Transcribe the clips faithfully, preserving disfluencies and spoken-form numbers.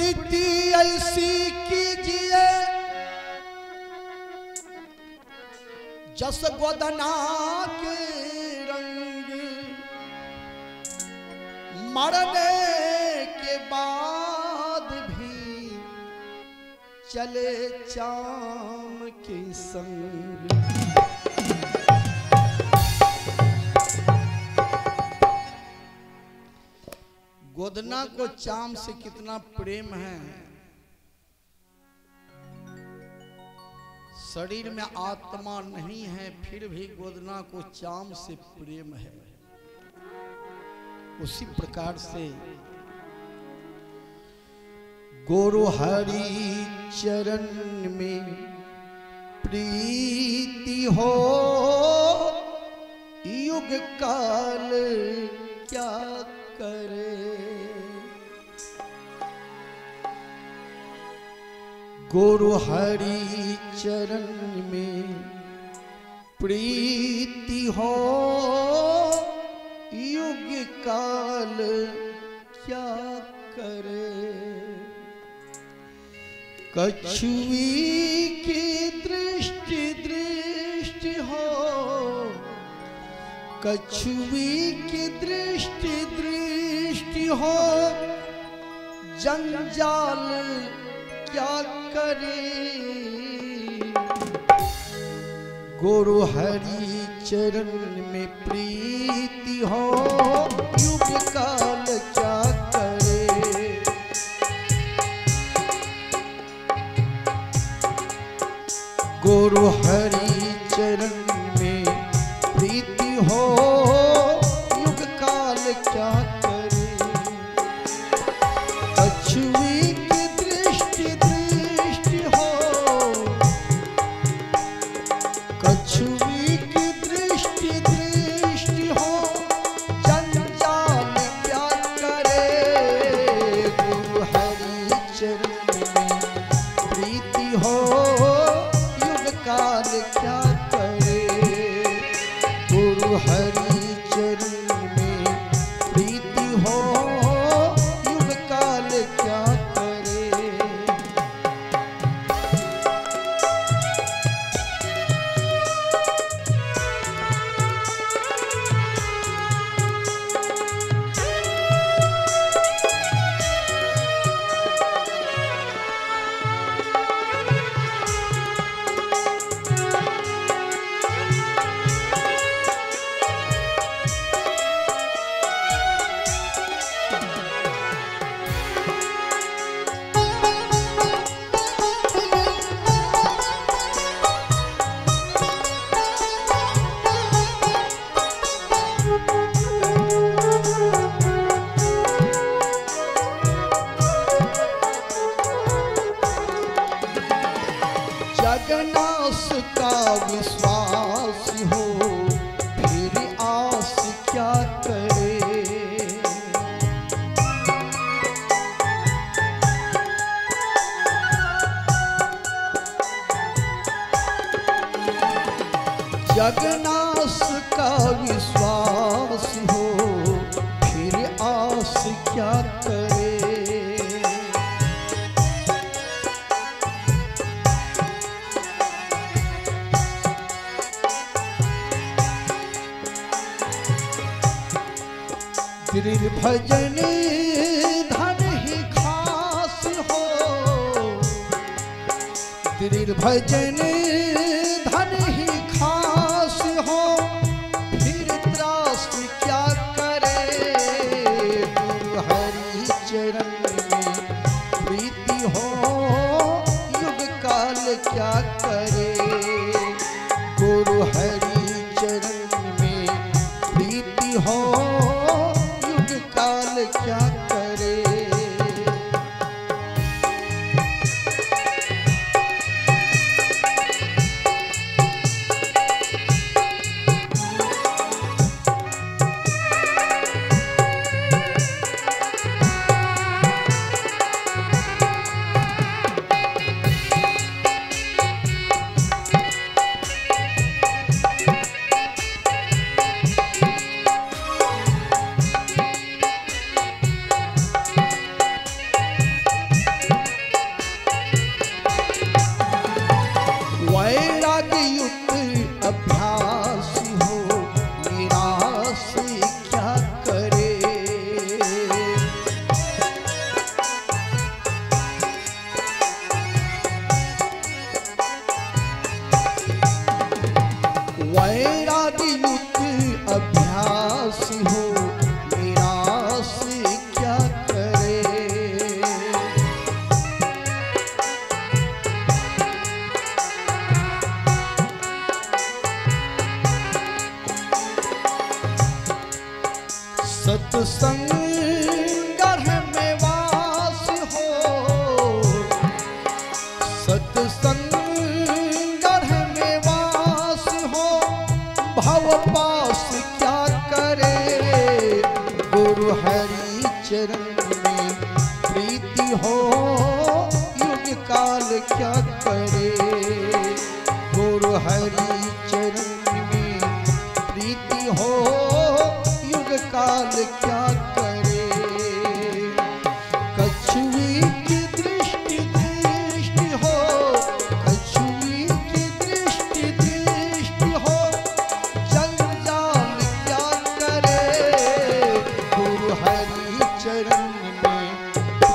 प्रीति ऐसी कीजिए जस गोदना के रंग, मरने के बाद भी चले चाम के संग। गोदना को चाम से कितना प्रेम है। शरीर में आत्मा नहीं है फिर भी गोदना को चाम से प्रेम है। उसी प्रकार से गुरु हरि चरण में प्रीति हो, युग काल क्या करे। गुरु हरि चरण में प्रीति हो, युग काल क्या करे। कछुई की दृष्टि दृष्टि हो, कछुई की दृष्टि दृष्टि हो, जंजाल क्या करे। गुरु हरि चरण में प्रीति हो, युग काल क्या करे। गुरु हरि चरण में प्रीति हो, युग काल क्या करे। कछुई की दृष्टि दृष्टि हो, कछुई की दृष्टि दृष्टि हो, जंजाल क्या करे। गुरु हरि चरण में प्रीति हो, युग काल क्या करे। गुरु हरि चरण में प्रीति हो, युग काल क्या करे। जगन्नाथ का विश्वास हो, फिर आस क्या करे। जगन्नाथ का विश्वास हो, फिर आस क्या करे। गिरिर भजन धन ही खास हो, गिरिर भजन धन ही खास हो, फिर त्रास क्या करे। गुरु हरि चरण में प्रीति हो, युग काल क्या करे। गुरु हरि चरण में प्रीति हो, काल क्या करे।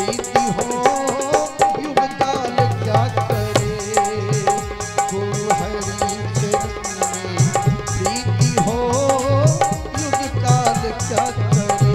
प्रीति हो युग काल क्या करे, गुरु हरि चरण में प्रीति हो युग काल क्या करे।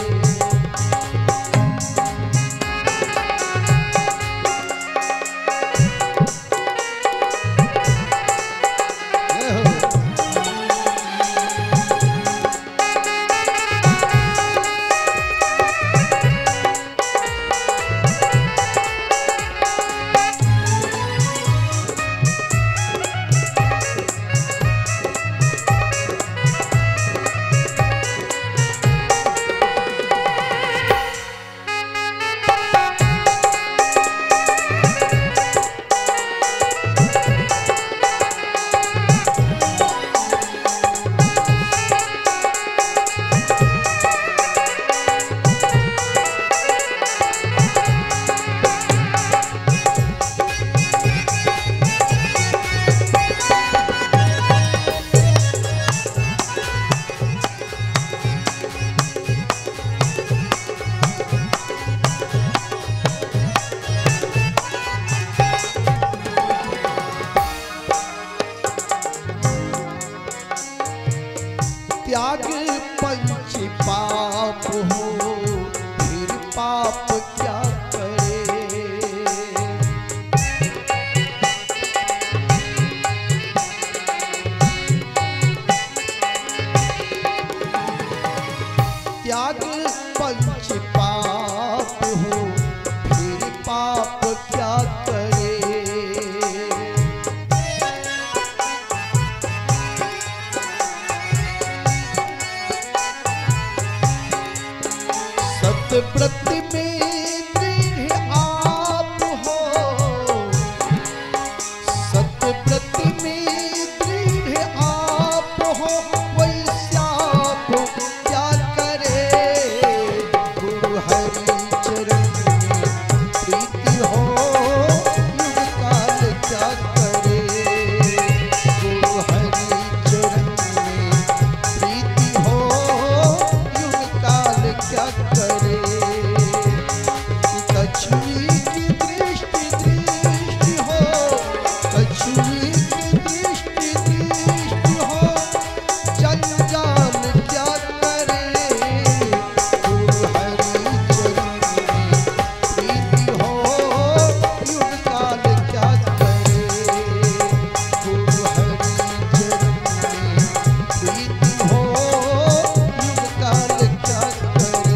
त्याग पंच पाप हो फिर पाप क्या करे, त्याग पंच पाप हो फिर पाप क्या करे। सतव्रत में दृढ़ आप हो, सतव्रत में दृढ़ आप हो, वैश्याप क्या करे, गुरु हरि चरण में प्रीति हो युग काल क्या करे, गुरु हरि चरण में प्रीति हो युग काल क्या करे। कछुई की दृष्टि दृष्टि हो, कछुई की दृष्टि दृष्टि हो, जंजाल क्या करे, गुरु हरि चरण में प्रीति हो युग काल क्या करे, गुरु हरि चरण में प्रीति हो युग काल क्या करे।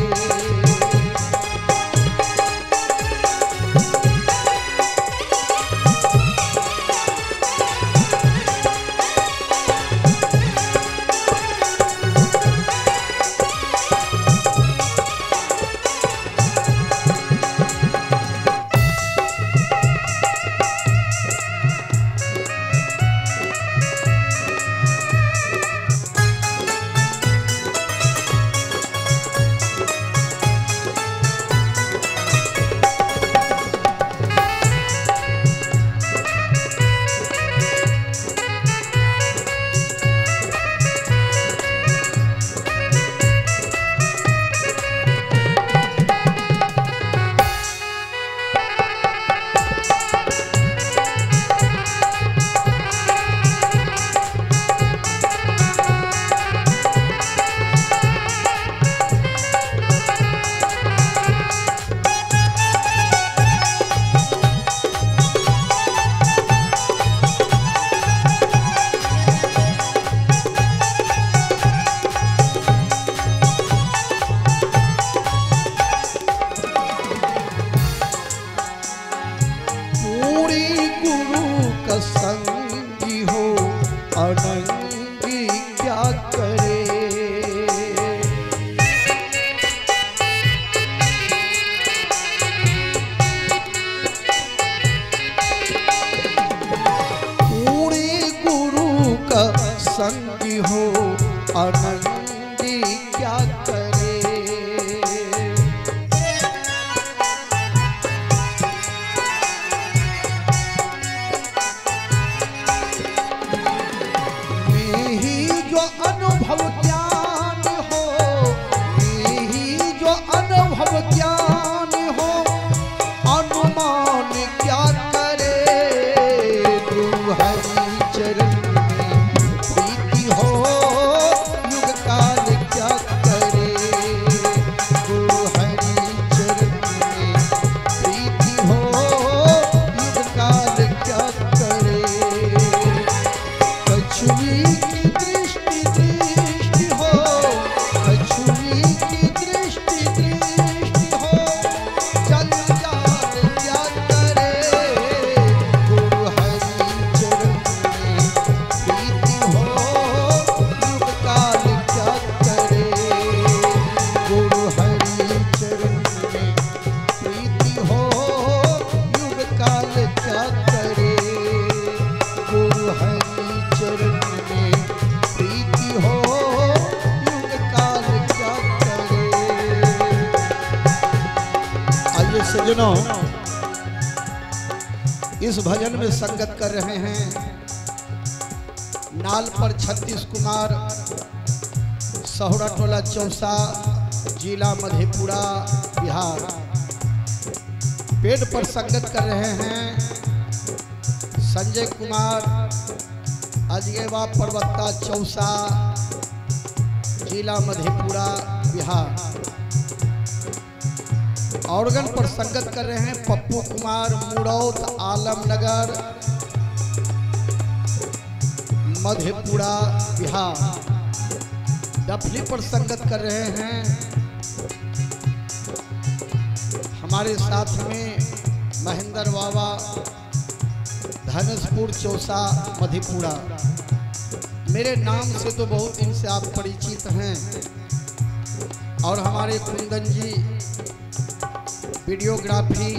संगी हो अनंगी क्या करे, पूरे गुरु का संगी हो अनंगी क्या करे। अनुभव ज्ञान हो, यही जो अनुभव ज्ञान हो, सज्जनों, इस भजन में संगत कर रहे हैं नाल पर छत्तीस कुमार, सहुरा टोला चौसा, जिला मधेपुरा, बिहार। पेड़ पर संगत कर रहे हैं संजय कुमार, अजगेवा पर्वता चौसा, जिला मधेपुरा, बिहार। ऑर्गन पर संगत कर रहे हैं पप्पू कुमार, मुरौत, आलमनगर, मधेपुरा, बिहार। डफली पर संगत कर रहे हैं हमारे साथ में महेंद्र बाबा, धनेशपुर चौसा, मधेपुरा। मेरे नाम से तो बहुत इनसे आप परिचित हैं। और हमारे कुंदन जी वीडियोग्राफी,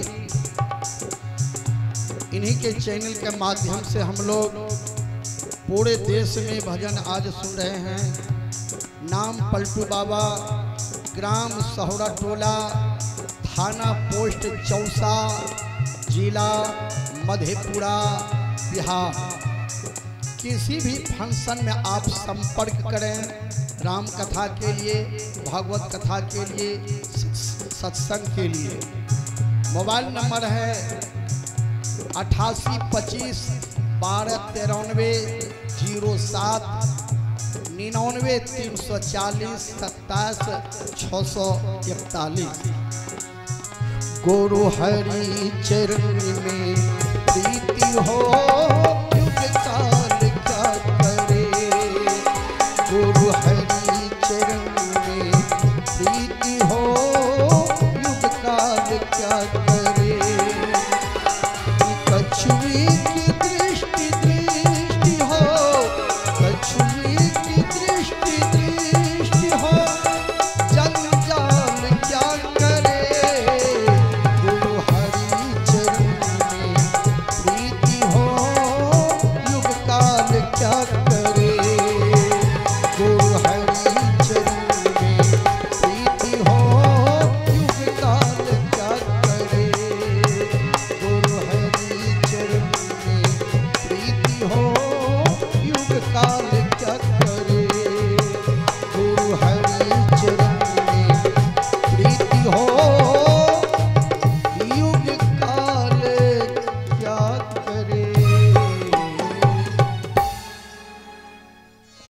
इन्हीं के चैनल के माध्यम से हम लोग पूरे देश में भजन आज सुन रहे हैं। नाम पलटू बाबा, ग्राम सहुरा टोला, थाना पोस्ट चौसा, जिला मधेपुरा, बिहार। किसी भी फंक्शन में आप संपर्क करें राम कथा के लिए, भागवत कथा के लिए, सत्संग के लिए। मोबाइल नंबर है अट्ठासी पच्चीस बारह तिरानवे जीरो सात, निन्यानवे तीन सौ चालीस सत्ताईस छः सौ इकतालीस। गुरु हरि चरण में प्रीति हो, युग काल क्या करे। गुरु हरि चरण में प्रीति हो, युग काल क्या